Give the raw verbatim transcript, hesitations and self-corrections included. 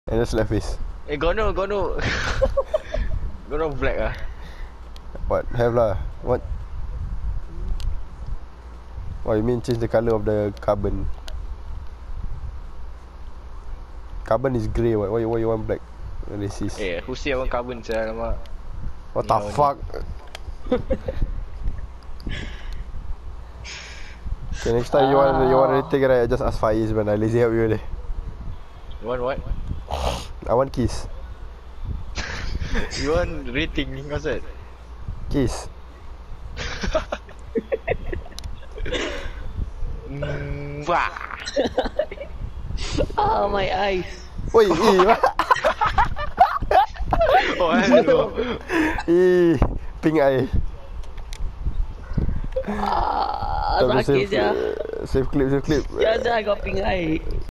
And just left face. Eh, gono, gono. Gono black ah. What? Have lah. What? What you mean change the colour of the carbon? Carbon is grey. What? Why, why you want black? Racist. Eh, who say I want carbon saya nama? What the No, fuck? Okay, next time you want you want anything right? Just ask Faiz, man. I lazy help you there. You want what? I want kiss. You want rating? What's that? Kiss. Mm, wah. Ah, my eyes. Oi, eh, Oh, hello. eh, pink eye. Ah, Tak boleh sakit save, je. save clip, save clip. Ya dah, kau pink eye.